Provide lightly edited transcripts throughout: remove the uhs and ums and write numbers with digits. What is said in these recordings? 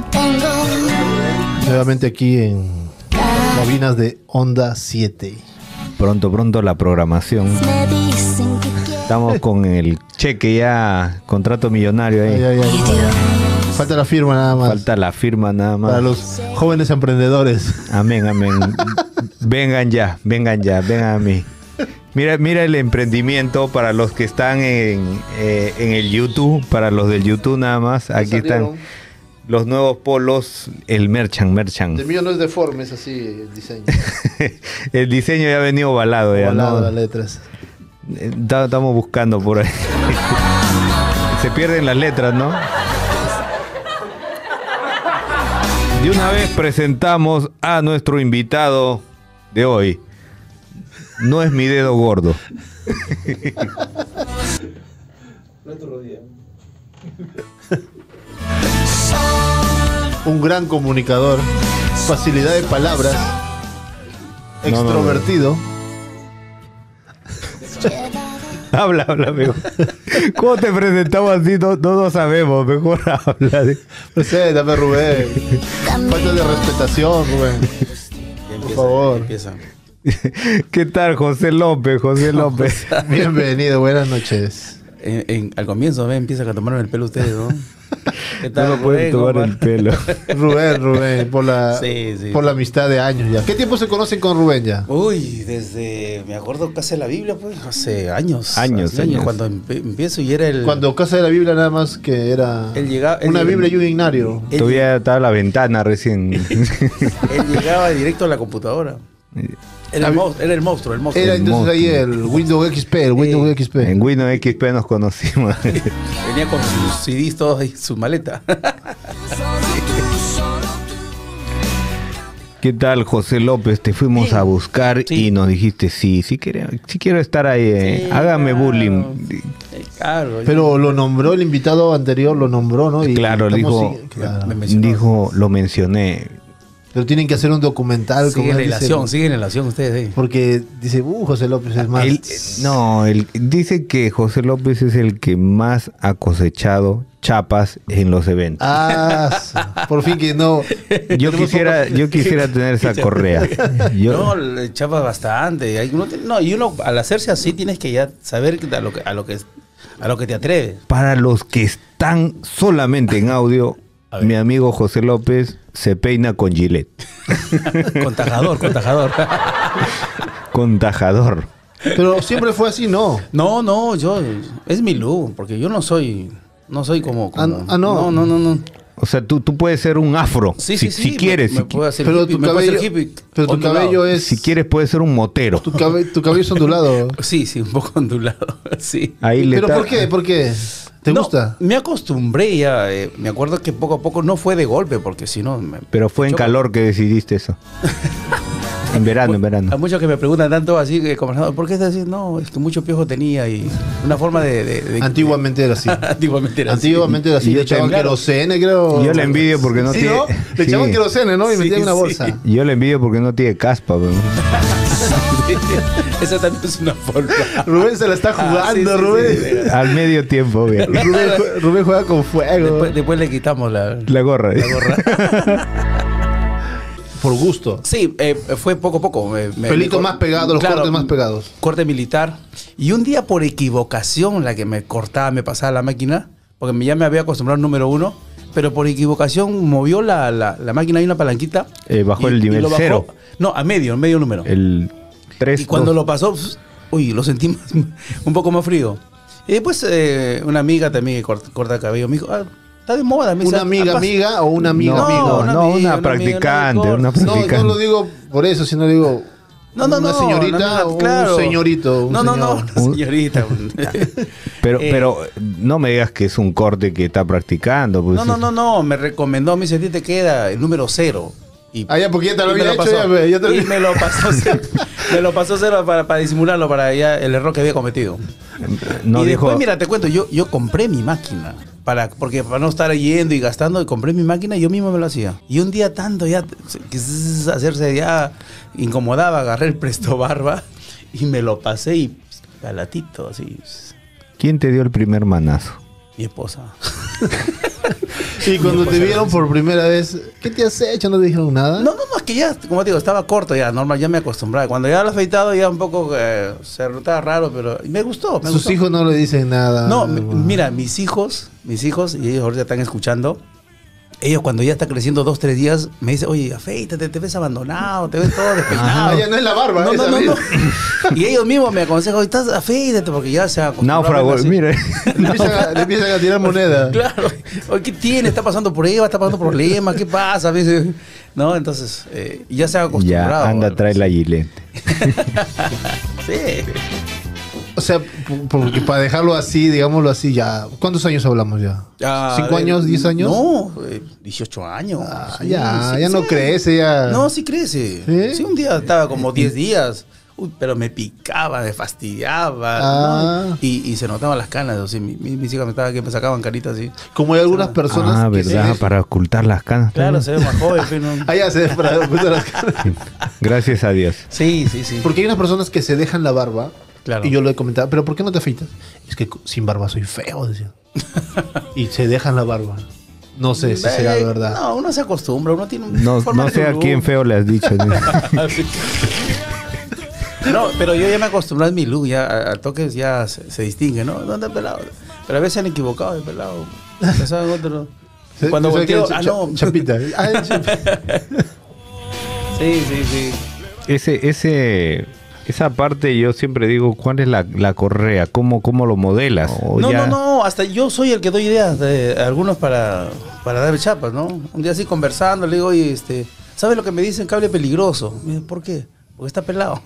Nuevamente aquí en Bobinas de Onda 7. Pronto la programación. Estamos con el cheque ya, contrato millonario ahí. Ay. Falta la firma nada más. Falta la firma nada más. Para los jóvenes emprendedores. Amén. Vengan a mí. Mira el emprendimiento para los que están en el YouTube, para los del YouTube nada más. Aquí están los nuevos polos, el merchan. El mío no es deforme, es así el diseño. El diseño ya ha venido ovalado ya, Ovalado, ¿no? las letras. Estamos buscando por ahí. Se pierden las letras, ¿no? De una vez presentamos a nuestro invitado de hoy. No es mi dedo gordo. Un gran comunicador, facilidad de palabras, extrovertido. Habla, amigo. ¿Cómo te presentamos así? No sabemos. Mejor habla. Preséntame, Rubén. Falta de respetación, Rubén. Por favor. Empieza. ¿Qué tal, José López? Bienvenido, buenas noches. Al comienzo, empiezan a tomarme el pelo ustedes, ¿no? ¿Qué tal? No pueden tomar el pelo. Rubén, por la amistad de años ya. ¿Qué tiempo se conocen con Rubén ya? Uy, me acuerdo Casa de la Biblia, pues, hace años. Años. Cuando empiezo y era el... Cuando Casa de la Biblia nada más que era una Biblia y un himnario. Todavía estaba la ventana recién. Él llegaba directo a la computadora. Era el monstruo. Era entonces ahí el Windows XP, XP. En Windows XP nos conocimos. Venía con sus CDs todos ahí, su maleta. ¿Qué tal, José López? Te fuimos a buscar y nos dijiste, sí quiero estar ahí, hágame bullying. Claro. Pero lo nombró el invitado anterior, lo nombró, ¿no? Y claro, dijo, lo mencioné. Pero tienen que hacer un documental. Sigue en relación ustedes ahí. Porque dice, José López es más... Él dice que José López es el que más ha cosechado chapas en los eventos. Por fin que no... Yo quisiera tener esa correa. No, chapas bastante. Y uno al hacerse así tienes que ya saber a lo que te atreves. Para los que están solamente en audio, mi amigo José López se peina con Gillette. Con tajador. Con tajador. Pero siempre fue así, ¿no? No, es mi look, porque yo no soy como... No. O sea, tú puedes ser un afro, si quieres. Me puedo hacer pero hippie, tu cabello es... Si quieres, puedes ser un motero. Tu cabello es ondulado. Sí, un poco ondulado, sí. ¿Pero por qué? ¿Te gusta? Me acostumbré ya. Me acuerdo que poco a poco no fue de golpe, porque si no... Pero fue en calor que decidiste eso. En verano. Hay muchos que me preguntan tanto así, conversando, ¿por qué estás así? No, es que mucho piojo tenía y una forma de Antiguamente era así. Antiguamente era así. Le echaban querosene, creo. Yo le envidio porque no tiene... ¿no? Le echaban querosene, ¿no? Y metían en una bolsa. Yo le envidio porque no tiene caspa. Esa también es una forma. Rubén se la está jugando, Rubén. Sí. Al medio tiempo, bien. Rubén juega con fuego. Después le quitamos la gorra. Por gusto. Sí, fue poco a poco. Pelitos más pegados, los cortes más pegados. Corte militar. Y un día por equivocación, la que me pasaba la máquina, porque ya me había acostumbrado al número 1, pero por equivocación movió la máquina y una palanquita. Bajó el nivel 0. No, a medio número. El 3. Y cuando lo pasó, lo sentí un poco más frío. Y después una amiga también que corta cabello me dijo, está de moda. ¿Una amiga o una amiga amigo? No, una practicante. No lo digo por eso, sino digo... una señorita o un señorito. Una señorita. Pero no me digas que es un corte que está practicando. Pues. No, me recomendó, me dice, a ti te queda el número 0. Porque ya te lo había hecho. Y me lo pasó cero para disimularlo, para ya el error que había cometido. Después, mira, te cuento, yo compré mi máquina. Porque para no estar yendo y gastando, compré mi máquina y yo mismo me lo hacía. Y un día tanto ya, hacerse ya incomodaba, agarré el Presto Barba y me lo pasé y galatito, así. ¿Quién te dio el primer manazo? Mi esposa. Y cuando te vieron por primera vez, ¿qué te has hecho? ¿No te dijeron nada? No, es que ya, como te digo, estaba corto ya, normal, ya me acostumbraba. Cuando ya lo he afeitado ya un poco se notaba raro, pero me gustó. Sus hijos no le dicen nada. No, mira, mis hijos, y ellos ahorita están escuchando, ellos cuando ya está creciendo 2, 3 días, me dicen, oye, afeítate, te ves abandonado, te ves todo despeinado. Ya no es la barba. No. Y ellos mismos me aconsejan, estás afeítate, porque ya se ha acostumbrado. Náufrago, mire. Le empiezan a tirar moneda. Claro. Oye, ¿qué tiene? ¿Está pasando pruebas? ¿Está pasando problemas? ¿Qué pasa? ¿No? Entonces, ya se ha acostumbrado. Ya, anda, trae la Gillette. Sí. O sea, porque para dejarlo así, digámoslo así, ya. ¿Cuántos años hablamos ya? ¿5 años, 10 años? No, 18 años. Sí, ya no crece, ya. No, sí crece. Sí, un día estaba como 10 días. Uy, pero me picaba, me fastidiaba. ¿No? Y se notaban las canas. O sea, mis hijas me sacaban caritas así. Como hay algunas personas. ¿verdad? Para ocultar las canas. Claro, se ve más joven. Pero ya se ve para ocultar las canas. Gracias a Dios. Sí. Porque hay unas personas que se dejan la barba. Claro. Y yo lo he comentado, ¿pero por qué no te afeitas? Es que sin barba soy feo, decía. Y se dejan la barba. No sé si será verdad. No, uno se acostumbra, uno tiene no sé a quién feo le has dicho. No, pero yo ya me acostumbré a mi look, ya al toque ya se distingue, ¿no? ¿Dónde es pelado? Pero a veces se han equivocado de pelado. Pensaban otro. Cuando volteo, no. Chapita. Sí. Esa parte yo siempre digo, ¿cuál es la correa? ¿Cómo lo modelas? No, hasta yo soy el que doy ideas de algunos para dar chapas, ¿no? Un día así conversando, le digo, oye, ¿sabes lo que me dicen? Cable peligroso. ¿Por qué? Porque está pelado.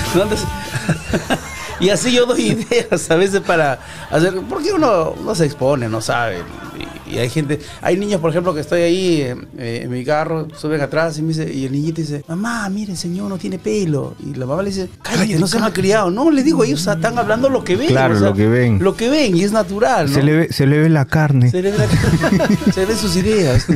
Y así yo doy ideas a veces para hacer, porque uno se expone, no sabe. Y hay gente, hay niños, por ejemplo, que estoy ahí en mi carro, suben atrás y el niñito dice, mamá, mire, el señor no tiene pelo. Y la mamá le dice, cállate, no se me ha criado. No, le digo, ellos están hablando lo que ven. Claro, lo que ven. Lo que ven, y es natural, ¿no? Se le ve la carne. Se le ven sus ideas.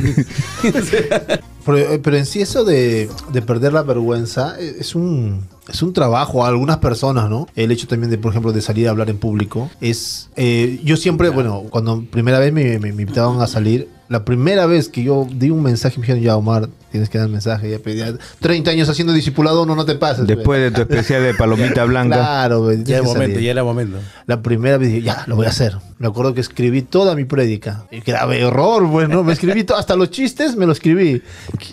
Pero en sí eso de perder la vergüenza es un trabajo a algunas personas, ¿no? El hecho también de, por ejemplo, de salir a hablar en público es... yo siempre, bueno, cuando primera vez me invitaban a salir, la primera vez que yo di un mensaje me dijeron, ya Omar, tienes que dar el mensaje, ya pedí 30 años haciendo discipulado, no te pases. Después de tu especial de palomita blanca. Claro, ya era momento. La primera vez dije, ya, lo voy a hacer. Me acuerdo que escribí toda mi prédica. Y grave error, bueno, me escribí hasta los chistes, me lo escribí.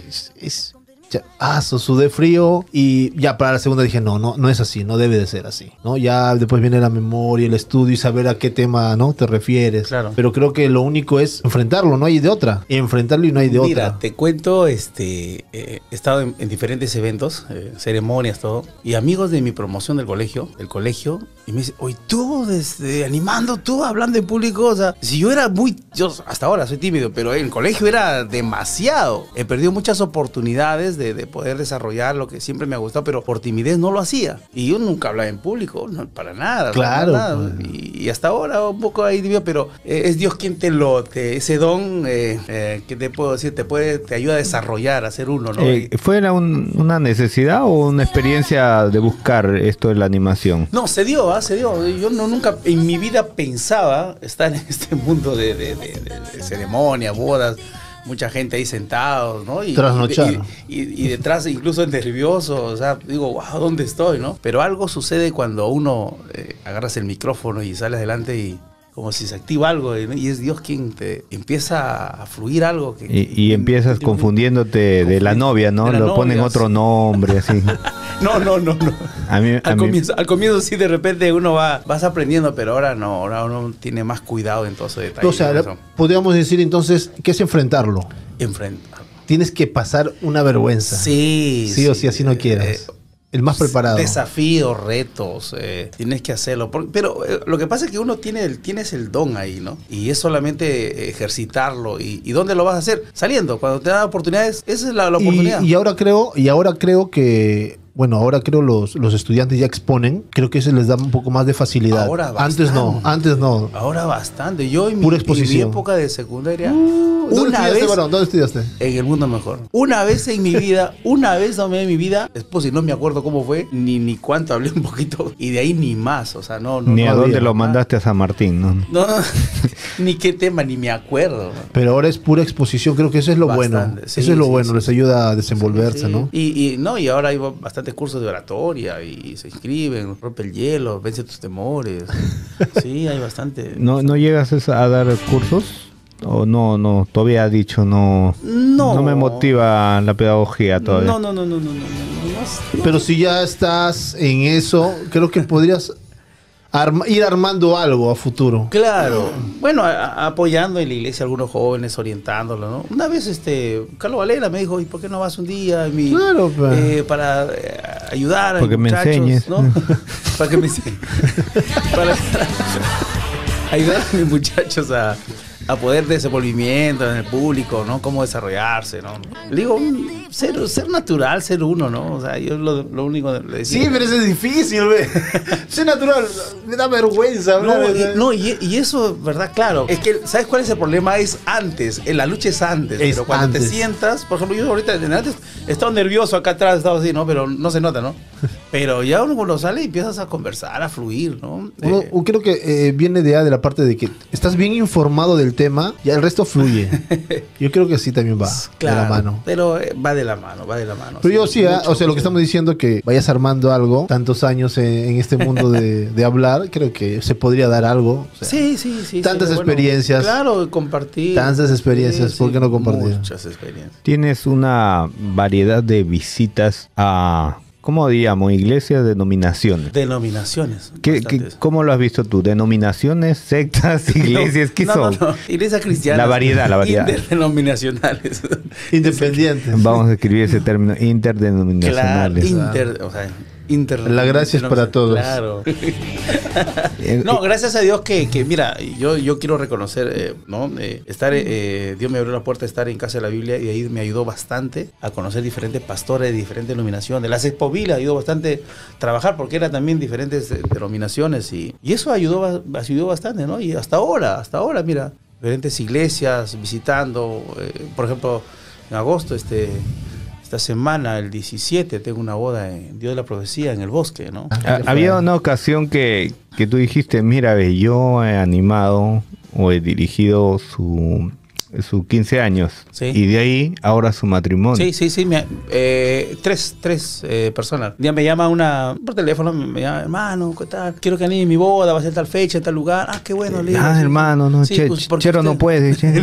Sudé frío y ya para la segunda dije no es así, no debe de ser así, ¿no? Ya después viene la memoria, el estudio y saber a qué tema, ¿no? te refieres. Claro. Pero creo que lo único es enfrentarlo, no hay de otra. Enfrentarlo y no hay de otra. Mira, te cuento, he estado en diferentes eventos, ceremonias, todo, y amigos de mi promoción del colegio, y me dicen, oye, tú animando, tú hablando en público, o sea, si yo hasta ahora soy tímido, pero en el colegio era demasiado. He perdido muchas oportunidades de poder desarrollar lo que siempre me ha gustado, pero por timidez no lo hía. Y yo nunca hablaba en público, no, para nada. Claro. Para nada. Y hasta ahora un poco ahí, pero es Dios quien ese don, que te puedo decir, te ayuda a desarrollar, a ser uno, ¿no? ¿Fue una necesidad o una experiencia de buscar esto de la animación? No, se dio. Yo nunca en mi vida pensaba estar en este mundo de ceremonia, bodas. Mucha gente ahí sentados, ¿no? Y detrás incluso nervioso, o sea, digo, wow, ¿dónde estoy, no? Pero algo sucede cuando uno agarras el micrófono y sale adelante y como si se activa algo, ¿no? Y es Dios quien te empieza a fluir algo. Y empiezas confundiénde de la novia, ¿no? Lo ponen otro nombre, así. No. Al comienzo sí, de repente uno vas aprendiendo, pero ahora no, ahora uno tiene más cuidado en todo ese detalle. O sea, podríamos decir entonces, ¿qué es enfrentarlo? Tienes que pasar una vergüenza. Sí o sí, así no quieras. El más preparado. Desafíos, retos, tienes que hacerlo. Pero lo que pasa es que uno tienes el don ahí, ¿no? Y es solamente ejercitarlo. ¿Y dónde lo vas a hacer? Saliendo. Cuando te dan oportunidades, esa es la oportunidad. Y ahora creo que bueno, ahora creo los estudiantes ya exponen, creo que eso les da un poco más de facilidad. Ahora antes no. Ahora bastante. Yo en Pura mi exposición. época de secundaria, ¿Dónde estudiaste? en el mundo mejor. Una vez en mi vida, tomé en mi vida, después si no me acuerdo cómo fue, ni cuánto hablé un poquito, y de ahí ni más, o sea, no. Ni no a dónde había lo más. mandaste a San Martín, ¿no? No, ni qué tema, ni me acuerdo. Pero ahora es pura exposición, creo que eso es lo Bastante, bueno. sí, Eso es lo sí, bueno, sí. les ayuda a desenvolverse, Sí. ¿no? Y ahora hay bastantes cursos de oratoria y se inscriben, rompe el hielo, vence tus temores. Sí, hay bastante. ¿No llegas a dar cursos? ¿O no? Todavía ha dicho no me motiva la pedagogía todavía. No. Pero si ya estás en eso, creo que podrías ir armando algo a futuro. Claro. Bueno, apoyando en la iglesia a algunos jóvenes, orientándolos, ¿no? Una vez Carlos Valera me dijo, ¿y por qué no vas un día Claro, pues. para ayudar a Porque los me muchachos, enseñes. ¿no? Para que me enseñes. Para ayudar a mis muchachos a poder desenvolvimiento en el público, ¿no? Cómo desarrollarse, ¿no? Le digo, ser natural, ser uno, ¿no? O sea, yo lo único que le decía. Sí, pero eso es difícil, ve. Ser natural, me da vergüenza. Y eso, ¿verdad? Claro. Es que, ¿sabes cuál es el problema? Es antes. La lucha es antes. Es pero cuando antes. te sientas, por ejemplo, yo ahorita antes estaba nervioso acá atrás, estaba así, ¿no? Pero no se nota, ¿no? Pero ya uno cuando sale y empiezas a conversar, a fluir, ¿no? Creo que viene de la parte de que estás bien informado del tema y el resto fluye. Yo creo que sí también va Claro, de la mano. Pero va de la mano. Pero yo sí, mucho, o sea, lo que estamos diciendo que vayas armando algo, tantos años en este mundo de hablar, creo que se podría dar algo. O sea, Sí. tantas sería experiencias. Claro, compartir. Tantas experiencias, ¿por qué no compartir? Muchas experiencias. Tienes una variedad de visitas a, ¿cómo diríamos? Iglesias, denominaciones. Denominaciones. ¿Cómo lo has visto tú? ¿Denominaciones, sectas, iglesias? ¿Qué son? No. Iglesias cristianas. La variedad. Interdenominacionales. Independiente. Vamos a escribir ese término, interdenominacionales. La gracia es para todos. Claro. No, gracias a Dios que mira, yo quiero reconocer, ¿no? Dios me abrió la puerta de estar en Casa de la Biblia y ahí me ayudó bastante a conocer diferentes pastores de diferentes denominaciones. Las Expovila ayudó bastante a trabajar porque eran también diferentes denominaciones y eso ayudó bastante, ¿no? Y hasta ahora, mira, diferentes iglesias visitando, por ejemplo, en agosto, esta semana, el 17, tengo una boda en Dios de la Profecía en el bosque, ¿no? Había una ocasión que tú dijiste, mira, yo he animado o he dirigido su 15 años. Sí. Y de ahí, ahora su matrimonio. Sí. Tres personas. Un día me llama por teléfono, me llama, hermano, ¿qué tal? Quiero que anime mi boda, va a ser tal fecha, en tal lugar. Ah, qué bueno. Le digo, sí. Hermano, no, Sí, pues, porque Chero no usted- puede. Chero.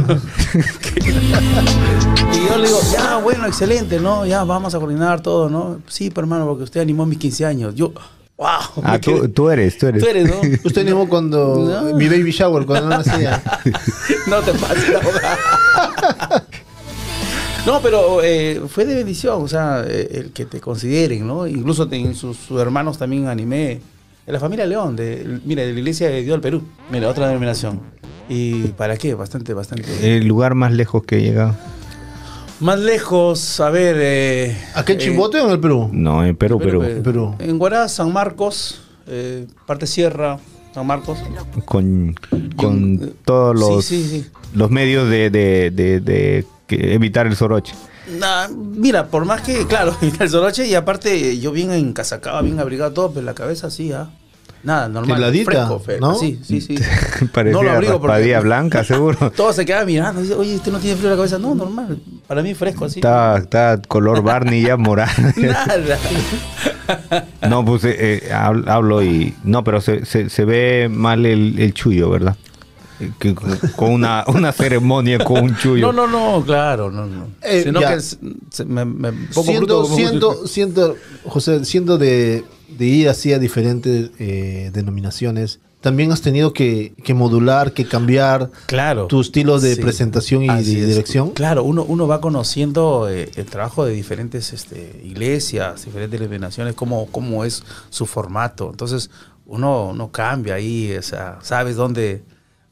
Y yo le digo, ya, bueno, excelente, ¿no? Ya, vamos a coordinar todo, ¿no? Sí, pero hermano, porque usted animó mis 15 años. Yo, wow. me quedé- Tú eres. Tú eres, ¿no? Usted animó cuando No. mi baby shower, cuando no nacía. No te pases la abogada. No, pero fue de bendición, o sea, el que te consideren, ¿no? Incluso sus hermanos también animé. De la familia León, de la Iglesia de Dios del Perú. Mira, otra denominación. ¿Y para qué? Bastante. El lugar más lejos que he llegado. Más lejos, a ver... ¿Aquí en Chimbote o en el Perú? No, en Perú. Perú. En Huaraz, San Marcos, parte Sierra, San Marcos. Con todos los, Sí. los medios de evitar el soroche. Nah, mira, por más que, claro, el soroche y aparte yo bien encasacado, bien abrigado todo, pero la cabeza sí, nada, normal. Heladita, ¿no? Sí. Parecía No lo abrigo porque- raspadilla blanca, seguro. Todo se queda mirando, dice, oye, ¿usted no tiene frío en la cabeza? No, normal, para mí fresco así. Está color Barney ya morado. Nada. No, pues hablo y... No, pero se ve mal el chullo, ¿verdad? Que con una ceremonia con un chullo. No, claro, no. Sino ya. que me pongo bruto como- José, siendo de ir así a diferentes denominaciones, también has tenido que modular, que cambiar Claro. tu estilo de Sí. presentación y Así de es. dirección. Claro, uno va conociendo el trabajo de diferentes iglesias, diferentes denominaciones, cómo es su formato. Entonces, uno cambia ahí, o sea, sabes dónde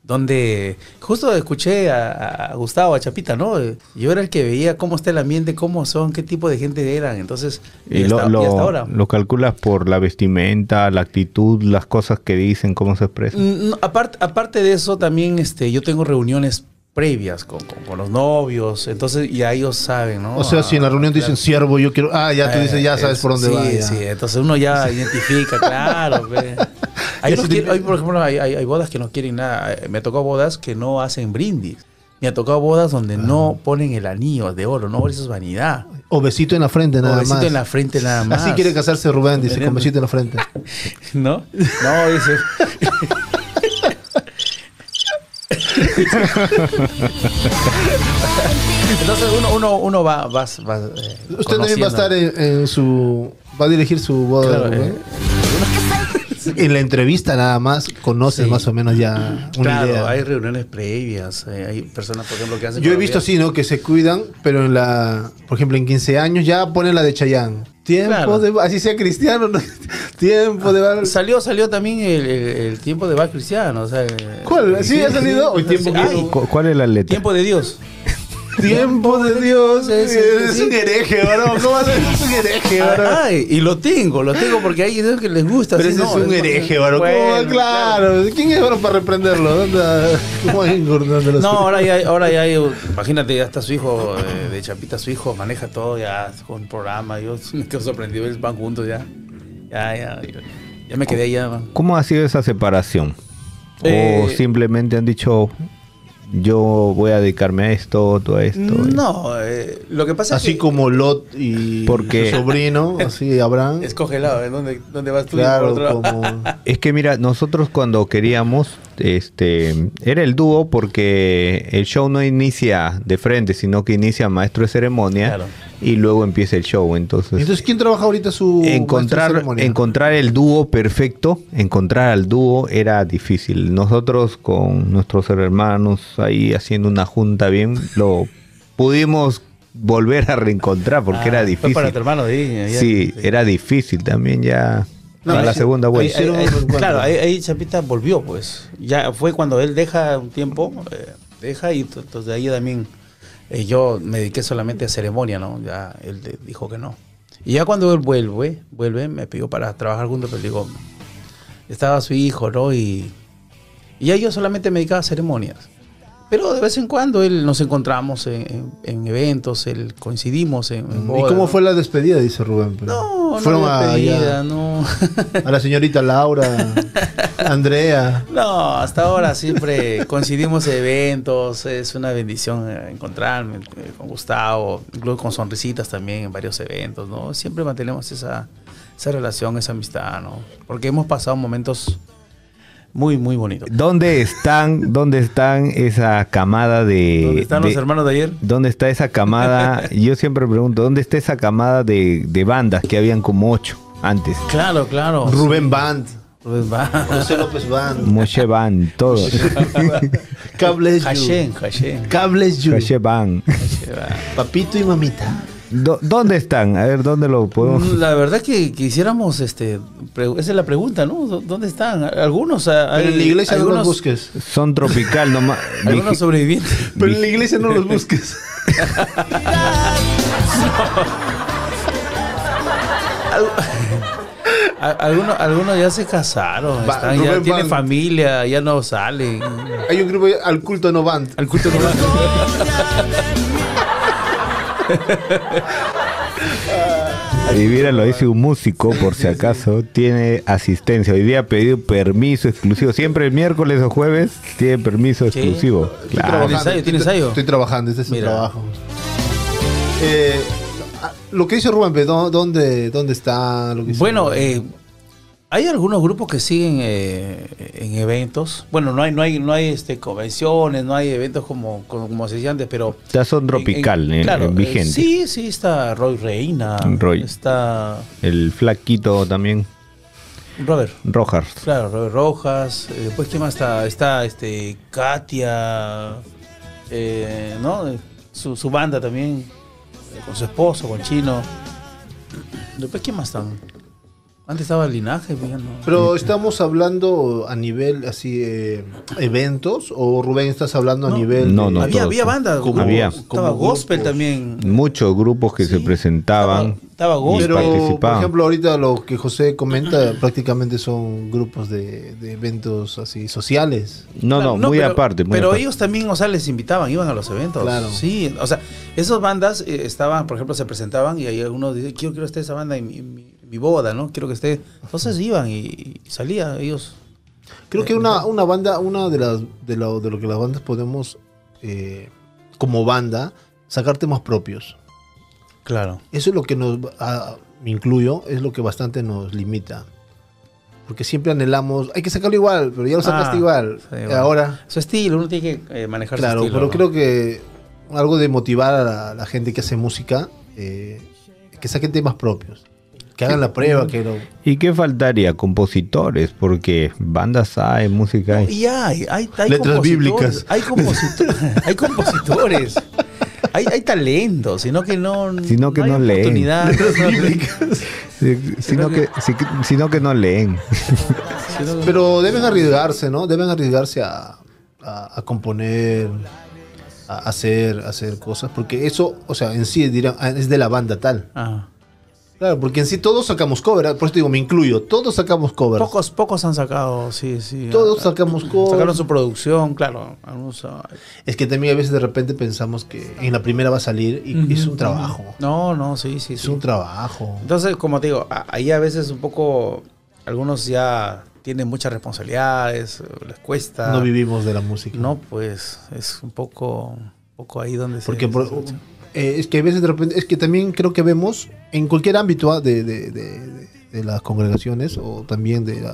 donde justo escuché a Gustavo, a Chapita, ¿no? Yo era el que veía cómo está el ambiente, cómo son, qué tipo de gente eran. Entonces, y hasta ahora. ¿Lo calculas por la vestimenta, la actitud, las cosas que dicen, cómo se expresan? No, aparte de eso, también yo tengo reuniones previas con los novios, entonces ya ellos saben, ¿no? O sea, si en la reunión dicen siervo, yo quiero... Ah, ya tú dices, ya sabes por dónde va. Sí, sí, entonces uno ya identifica, claro. Hay, por ejemplo, hay bodas que no quieren nada. Me tocó bodas que no hacen brindis. Me ha tocado bodas donde no ponen el anillo de oro, no, eso es vanidad. O besito en la frente nada más. O besito en la frente nada más. Así quiere casarse Rubén, dice, con besito en la frente. ¿No? No, dice... Entonces uno va usted también va a estar en su... Va a dirigir su boda, claro, en la entrevista nada más conoces más o menos ya una idea. Hay reuniones previas, hay personas, por ejemplo, que hacen... Yo he visto así, ¿no? Que se cuidan, pero por ejemplo, en 15 años ya ponen la de Chayanne. Tiempo de... Así sea cristiano, ¿no? Tiempo de bar... Salió también el tiempo de bar cristiano, o sea... ¿Cuál? ¿Sí ha salido? ¿Cuál es la letra? Tiempo de Dios. Tiempo de Dios. Es un hereje, varón. ¿Cómo haces? Es un hereje, varón. Y lo tengo porque hay ideas que les gusta. Pero ese es un hereje, varón. Bueno, claro. ¿Quién es varón para reprenderlo? ¿Cómo hay engordando los... No, ahora ya hay, imagínate, ya está su hijo, de Chapita, su hijo maneja todo ya con un programa. Yo me quedo sorprendido, ellos van juntos ya. Ya me quedé allá. ¿Cómo ha sido esa separación? ¿O simplemente han dicho... yo voy a dedicarme a esto, todo esto? No, lo que pasa es que... Así como Lot y su sobrino, así Abraham. Escoge el lado, ¿dónde vas tú? Claro, como... Es que mira, nosotros cuando queríamos, era el dúo porque el show no inicia de frente, sino que inicia maestro de ceremonia, claro, y luego empieza el show. Entonces ¿quién trabaja ahorita su encontrar el dúo perfecto, encontrar al dúo era difícil. Nosotros con nuestros hermanos ahí haciendo una junta bien, lo pudimos volver a reencontrar porque era difícil. Fue para tu hermano sí, era difícil también ya. No, la segunda vuelta. Claro, ahí Chapita volvió, pues. Ya fue cuando él deja un tiempo, y entonces de ahí también yo me dediqué solamente a ceremonia, ¿no? Ya él dijo que no. Y ya cuando él vuelve, me pidió para trabajar juntos, pero digo, estaba su hijo, ¿no? Y ya yo solamente me dedicaba a ceremonias. Pero de vez en cuando nos encontramos en eventos, coincidimos en bodas. ¿Y cómo fue la despedida, dice Rubén? No despedida, no. A la señorita Laura, Andrea. No, hasta ahora siempre coincidimos en eventos. Es una bendición encontrarme con Gustavo, incluso con sonrisitas también en varios eventos, ¿no? Siempre mantenemos esa relación, esa amistad, ¿no? Porque hemos pasado momentos muy, muy bonito. ¿Dónde están esa camada de... ¿Dónde están los hermanos de ayer? ¿Dónde está esa camada? Yo siempre pregunto, ¿dónde está esa camada de bandas que habían como 8 antes? Claro. Rubén Band. José López Band. Moshe Band, todos. Cables Hashem. Cables Yu. Hashem Band. Papito y mamita. ¿Dónde están? A ver, ¿dónde lo podemos...? La verdad que quisiéramos, esa es la pregunta, ¿no? ¿Dónde están? Algunos... Pero en la iglesia no los busques. Son tropical nomás. Algunos sobrevivientes. Pero en la iglesia no los busques. Algunos ya se casaron, ya tienen familia, ya no salen. Hay un grupo al culto no van. Al culto no van. Y mira, lo dice un músico, por si acaso, tiene asistencia. Hoy día ha pedido permiso exclusivo. Siempre el miércoles o jueves tiene permiso exclusivo. Claro. ¿Tiene ensayo? Estoy trabajando, este es su trabajo. Lo que dice Rubén, ¿dónde está? Lo que bueno, hay algunos grupos que siguen en eventos. Bueno, no hay convenciones, no hay eventos como se decía antes, pero... Ya son tropical, vigente. Sí, está Roy Reina. Está... El flaquito también. Robert Rojas. Claro, Robert Rojas. Después, ¿quién más está? Está Katia, ¿no? Su banda también, con su esposo, con Chino. Después, ¿quién más están? Antes estaba el Linaje, pues ya no. Pero estamos hablando a nivel así eventos, o Rubén estás hablando a nivel No, de- no, había bandas, Había. estaba gospel grupos. también. Muchos grupos que se presentaban. Estaba gospel. Pero, por participaban. ejemplo, ahorita lo que José comenta prácticamente son grupos de eventos así sociales. No, Claro, muy pero, aparte. Muy pero aparte. ellos también, o sea, les invitaban, iban a los eventos. Claro. Sí, o sea, esas bandas estaban, por ejemplo, se presentaban y ahí algunos dicen, quiero estar esa banda en mi boda, ¿no? Quiero que esté. Entonces iban y salía ellos. Creo que una banda, una de lo que las bandas podemos, como banda, sacar temas propios. Claro. Eso es lo que me incluyo, es lo que bastante nos limita. Porque siempre anhelamos, hay que sacarlo igual, pero ya lo sacaste igual. sí, bueno. Ahora, Su estilo, uno tiene que manejar claro, su estilo. pero ¿no? creo que algo de motivar a la gente que hace música, que saquen temas propios. Que hagan la prueba, que lo... ¿Y qué faltaría? Compositores, porque bandas hay, música hay. Y hay Letras compositores, bíblicas. Hay compositores. Hay talento, sino que no hay no leen. oportunidad. Sino que no leen. Pero deben arriesgarse, ¿no? Deben arriesgarse a componer, a hacer cosas, porque eso, o sea, en sí dirán, es de la banda tal. Ah. Claro, porque en sí todos sacamos cover, por eso digo, me incluyo, todos sacamos covers. Pocos han sacado, sí. Todos sacamos covers. Sacaron su producción, claro. Algunos, Es que también a veces de repente pensamos que en la primera va a salir y es un trabajo. No, sí. Es un trabajo. Entonces, como te digo, ahí a veces un poco, algunos ya tienen muchas responsabilidades, les cuesta. No vivimos de la música. No, pues es un poco ahí donde Porque es que a veces de repente, es que también creo que vemos en cualquier ámbito de las congregaciones o también de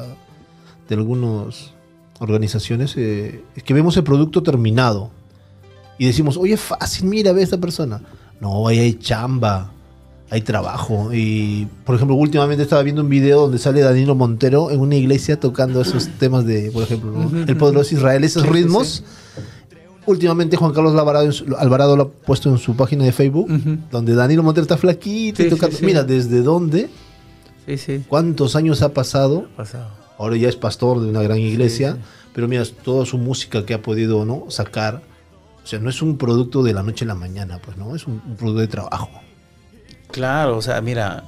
algunas organizaciones, es que vemos el producto terminado y decimos, oye, fácil, mira, ve a esta persona. No, ahí hay chamba, hay trabajo. Y, por ejemplo, últimamente estaba viendo un video donde sale Danilo Montero en una iglesia tocando esos temas de, por ejemplo, ¿no? El poderoso Israel, esos ritmos. Sí. Últimamente Juan Carlos Alvarado lo ha puesto en su página de Facebook, donde Danilo Montero está flaquito y tocando. Sí. Mira, ¿desde dónde? Sí. ¿Cuántos años ha pasado? Ahora ya es pastor de una gran iglesia, Sí. pero mira, toda su música que ha podido, ¿no?, sacar. O sea, no es un producto de la noche a la mañana, pues, ¿no? Es un producto de trabajo. Claro, o sea, mira,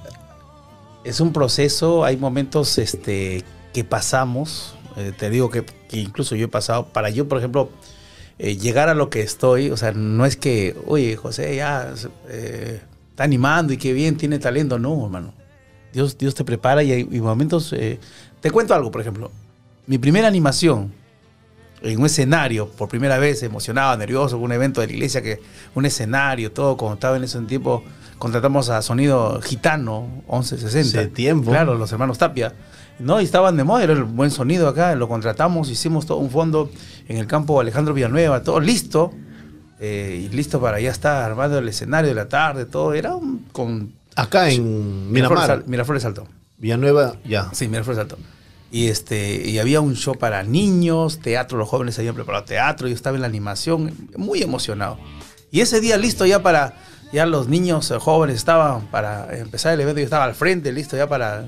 es un proceso, hay momentos que pasamos, te digo que incluso yo he pasado, para yo, por ejemplo, llegar a lo que estoy, o sea, no es que, oye, José ya está animando y qué bien, tiene talento, no, hermano. Dios te prepara y hay momentos, te cuento algo, por ejemplo, mi primera animación en un escenario, por primera vez, emocionado, nervioso, un evento de la iglesia, un escenario, todo, como estaba en ese tiempo, contratamos a Sonido Gitano, 1160. Hace tiempo. Claro, los hermanos Tapia. ¿No? Y estaban de moda, era el buen sonido acá, lo contratamos, hicimos todo un fondo en el campo Alejandro Villanueva, todo listo, y listo para ya estar armando el escenario de la tarde, todo, era con... Acá en Miramar. Miraflores Alto. Villanueva, ya. Sí, Miraflores Alto. Y había un show para niños, teatro, los jóvenes habían preparado teatro, yo estaba en la animación, muy emocionado. Y ese día listo ya los niños jóvenes estaban para empezar el evento, yo estaba al frente, listo ya para...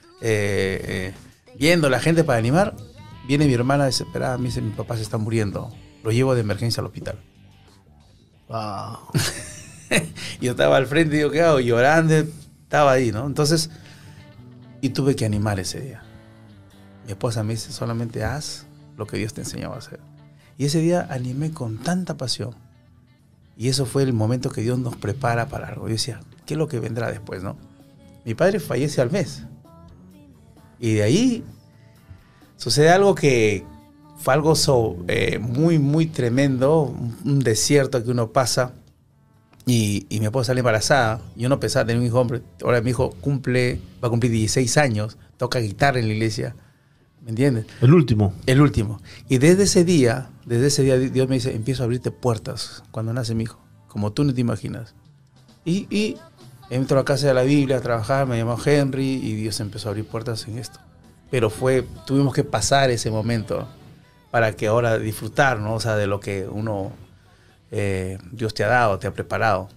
viendo la gente para animar, viene mi hermana desesperada, me dice, mi papá se está muriendo, lo llevo de emergencia al hospital. Wow. Yo estaba al frente y digo, ¿qué hago? Llorando, estaba ahí, ¿no? Entonces, y tuve que animar ese día. Mi esposa me dice, solamente haz lo que Dios te enseñaba a hacer. Y ese día animé con tanta pasión. Y eso fue el momento que Dios nos prepara para algo. Yo decía, ¿qué es lo que vendrá después, no? Mi padre fallece al mes. Y de ahí sucede algo que fue algo muy, muy tremendo, un desierto que uno pasa. Y mi esposa sale embarazada. Yo no pensaba tener un hijo hombre. Ahora mi hijo va a cumplir 16 años, toca guitarra en la iglesia. ¿Me entiendes? El último. El último. Y desde ese día Dios me dice, empiezo a abrirte puertas cuando nace mi hijo, como tú no te imaginas. Y entro a casa de la Biblia a trabajar, me llamó Henry y Dios empezó a abrir puertas en esto. Pero tuvimos que pasar ese momento para que ahora disfrutar, ¿no? O sea, de lo que Dios te ha dado, te ha preparado.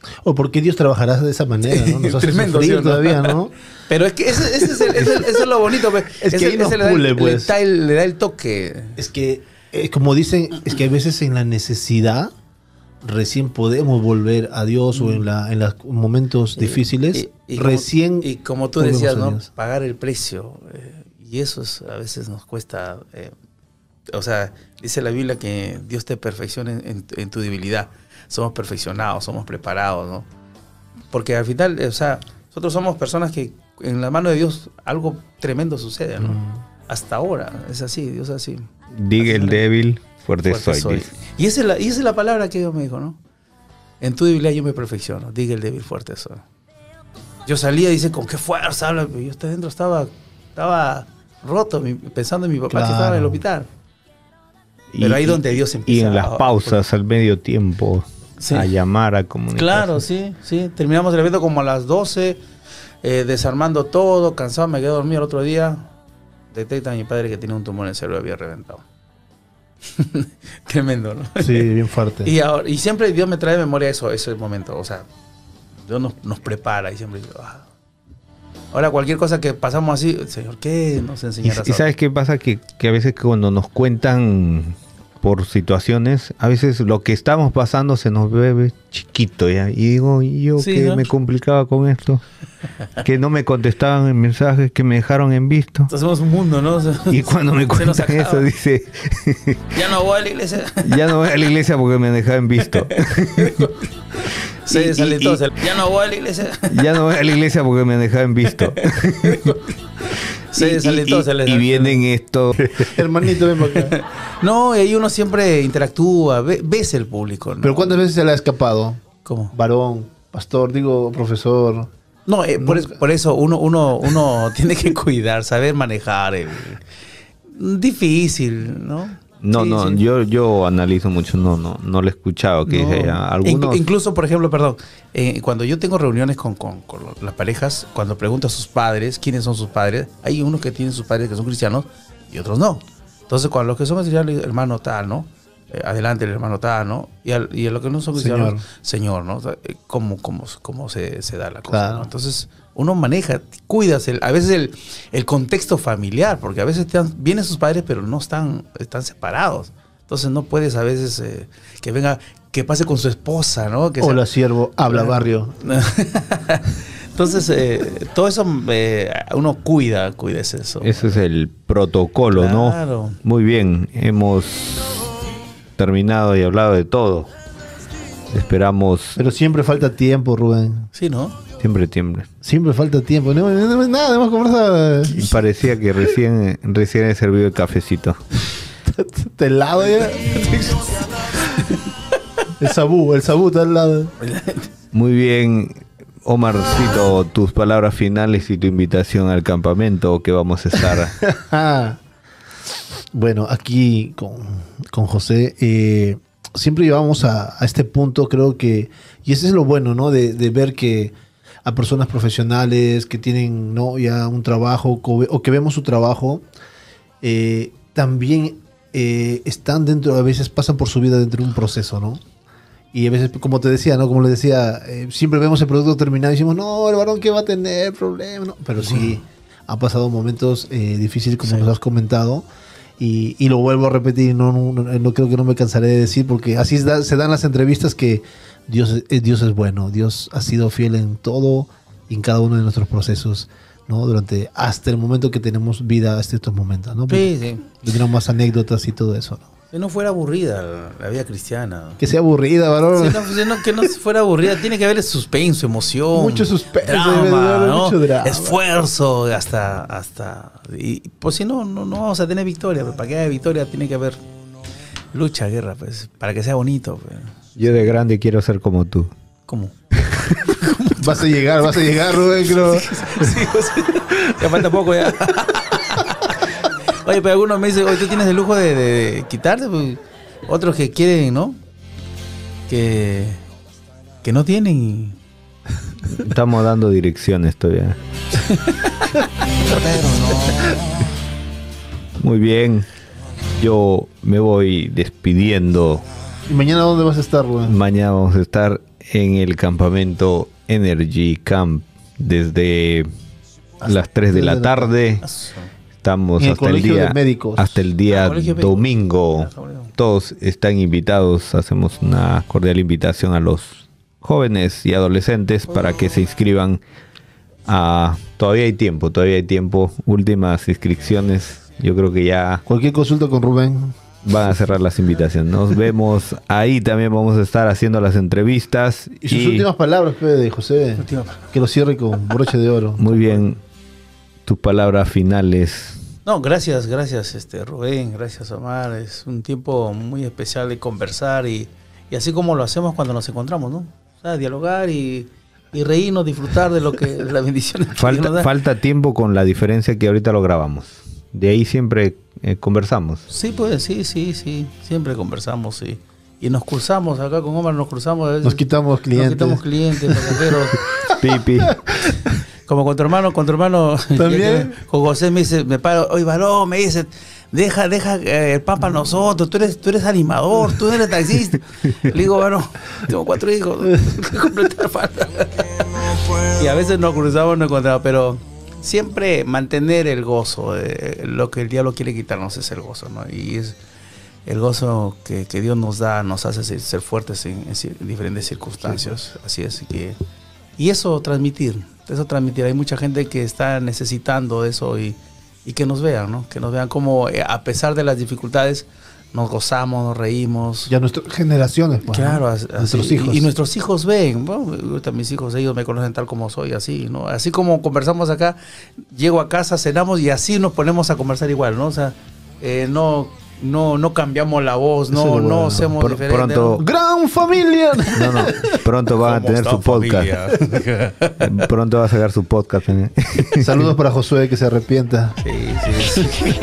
O por qué Dios trabajará de esa manera, ¿no? Nos hace Tremendo, sufrir ¿sí o no? todavía, ¿no? Pero es que eso es lo bonito. Pues. Es que ahí nos le da pule, pues. le da el toque. Es que, como dicen, es que a veces en la necesidad recién podemos volver a Dios o en los momentos difíciles, recién... Y como tú decías, ¿no? Pagar el precio. Y eso a veces nos cuesta... o sea, dice la Biblia que Dios te perfecciona en tu debilidad. Somos perfeccionados, somos preparados, ¿no? Porque al final, o sea, nosotros somos personas que en la mano de Dios algo tremendo sucede, ¿no? Hasta ahora, es así, Dios es así. Diga el débil, fuerte soy. Y esa es la palabra que Dios me dijo, ¿no? En tu debilidad yo me perfecciono. Diga el débil, fuerte soy. Yo salía y dice, ¿con qué fuerza habla? Yo dentro estaba roto, pensando en mi papá que estaba en el hospital. Pero ahí donde Dios empieza. Y en las pausas, al medio tiempo, sí, a llamar, a comunicar. Claro, sí. Terminamos el evento como a las 12, desarmando todo, cansado, me quedé dormido el otro día. Detecta a mi padre que tenía un tumor en el cerebro, había reventado. Tremendo, ¿no? Sí, bien fuerte. Y siempre Dios me trae de memoria ese momento. O sea, Dios nos prepara y siempre digo, ahora cualquier cosa que pasamos así, Señor, ¿qué nos enseñará? ¿Y sabes qué pasa? Que a veces cuando nos cuentan por situaciones, a veces lo que estamos pasando se nos ve chiquito ya. Y digo, ¿y yo sí, qué ¿no? me complicaba con esto? Que no me contestaban en mensajes, que me dejaron en visto. Entonces somos un mundo, ¿no? Y cuando me cuentan eso, dice... Ya no voy a la iglesia. Ya no voy a la iglesia porque me dejaron en visto. Se desalentó. Ya no voy a la iglesia. Ya no voy a la iglesia porque me dejaron en visto. Se desalentó. Y vienen estos... Hermanito, ven para acá. No, y ahí uno siempre interactúa, ves el público, ¿no? ¿Pero cuántas veces se le ha escapado? ¿Cómo? Varón, pastor, profesor. No, por eso uno tiene que cuidar, saber manejar. Difícil, ¿no? No, Sí, no, sí. Yo analizo mucho, no lo he escuchado. Que No. dice, algunos... Incluso, por ejemplo, cuando yo tengo reuniones con las parejas, cuando pregunto a sus padres, quiénes son sus padres, hay unos que tienen sus padres que son cristianos y otros no. Entonces, cuando los que son cristianos, hermano tal, ¿no? Adelante el hermano tal, ¿no? Y a los que no son cristianos, señor, ¿no? O sea, ¿cómo se da la cosa? Claro. ¿No? Entonces, uno maneja, cuidas a veces el contexto familiar, porque a veces vienen sus padres, pero no están separados. Entonces no puedes a veces que pase con su esposa, ¿no? Que Hola, siervo, habla barrio. Entonces, todo eso uno cuida eso. Ese es el protocolo, Claro. ¿no? Muy bien, hemos terminado y hablado de todo. Esperamos... Pero siempre falta tiempo, Rubén. Sí, ¿no? Siempre falta tiempo. No, nada, hemos conversado. Parecía que recién he servido el cafecito. ¿Te lado ya? El sabú está al lado. Muy bien, Omarcito, tus palabras finales y tu invitación al campamento que vamos a estar. Bueno, aquí con José, siempre llevamos a este punto, creo que, y ese es lo bueno, ¿no? De ver que a personas profesionales que tienen, ¿no?, ya un trabajo o que vemos su trabajo, también están dentro, a veces pasan por su vida dentro de un proceso, ¿no? Y a veces, como te decía, ¿no? Como le decía, siempre vemos el producto terminado y decimos, no, el varón que va a tener problemas, ¿no? Pero sí, ha pasado momentos difíciles, como nos has comentado. Y lo vuelvo a repetir, no creo que no me cansaré de decir, porque así se dan las entrevistas, que Dios es bueno. Dios ha sido fiel en todo y en cada uno de nuestros procesos, ¿no? Hasta el momento que tenemos vida, hasta estos momentos, ¿no? Sí. Tenemos más anécdotas y todo eso, ¿no? Que no fuera aburrida la vida cristiana. Que sea aburrida, varón. Que no fuera aburrida. Tiene que haber suspenso, emoción. Mucho suspenso, drama, ¿no? mucho drama. Esfuerzo, hasta. Y pues si no vamos a tener victoria. Pues, para que haya victoria tiene que haber lucha, guerra, pues. Para que sea bonito. Pues. Yo de grande quiero ser como tú. ¿Cómo? Vas a llegar, Rubén, creo. Sí, ya falta poco ya. Oye, pero algunos me dicen, oye, tú tienes el lujo de quitarte, pues, otros que quieren, ¿no? Que no tienen. Estamos dando direcciones todavía. Muy bien. Yo me voy despidiendo. ¿Y mañana dónde vas a estar, Rubén? Mañana vamos a estar en el campamento Energy Camp desde las 3 de la tarde. Estamos hasta el día domingo. Todos están invitados. Hacemos una cordial invitación a los jóvenes y adolescentes para que se inscriban. Todavía hay tiempo. Últimas inscripciones. Yo creo que ya... Cualquier consulta con Rubén. Van a cerrar las invitaciones. Nos vemos ahí. También vamos a estar haciendo las entrevistas. Y sus últimas palabras, de José. Que lo cierre con broche de oro. Muy bien. Tus palabras finales. No, gracias, Rubén. Gracias, Omar. Es un tiempo muy especial de conversar y así como lo hacemos cuando nos encontramos, ¿no? O sea, dialogar y reírnos, disfrutar de lo que las bendiciones. Falta tiempo con la diferencia que ahorita lo grabamos. De ahí siempre conversamos. Sí, pues, sí. Siempre conversamos, sí. Y nos cruzamos, acá con Omar nos cruzamos. A veces, nos quitamos clientes, pasajeros. Pipi. Como con tu hermano. ¿También? Con José me dice, me paro, oye, varón, me dice, deja el pan para nosotros, tú eres animador, tú eres taxista. Le digo, varón, tengo 4 hijos, completar falta. Y a veces nos cruzamos, nos encontramos, pero siempre mantener el gozo. Lo que el diablo quiere quitarnos es el gozo, ¿no? Y es el gozo que Dios nos da, nos hace ser fuertes en diferentes circunstancias. Sí. Así es que... Y eso transmitir. Hay mucha gente que está necesitando eso y que nos vean, ¿no? Que nos vean como a pesar de las dificultades nos gozamos, nos reímos. Ya nuestras generaciones, pues. Claro, ¿no? Nuestros hijos. Y nuestros hijos ven. Bueno, ahorita mis hijos, ellos me conocen tal como soy, así, ¿no? Así como conversamos acá, llego a casa, cenamos y así nos ponemos a conversar igual, ¿no? O sea, no cambiamos la voz, no hacemos diferente. Pronto, ¿no? ¡Gran familia! No, pronto van a tener su podcast. Pronto va a sacar su podcast. Saludos para Josué, que se arrepienta. Sí.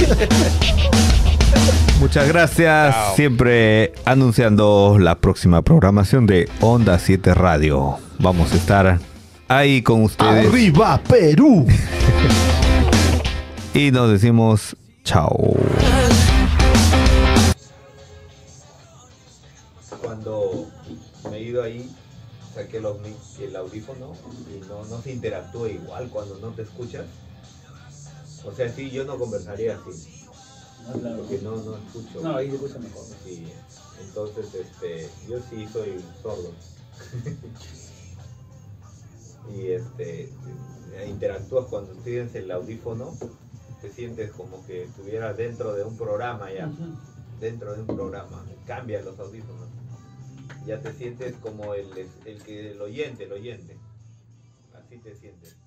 Muchas gracias. Chao. Siempre anunciando la próxima programación de Onda 7 Radio. Vamos a estar ahí con ustedes. ¡Arriba, Perú! Y nos decimos chao. Cuando me he ido ahí, saqué el audífono y no se interactúa igual cuando no te escuchas. O sea, sí, yo no conversaría así. No, claro. Porque no escucho. No, ahí se escucha mejor. Sí, entonces yo sí soy sordo. Y interactúas cuando tienes el audífono, te sientes como que estuvieras dentro de un programa ya. Dentro de un programa. Cambia los audífonos. Ya te sientes como el oyente. Así te sientes.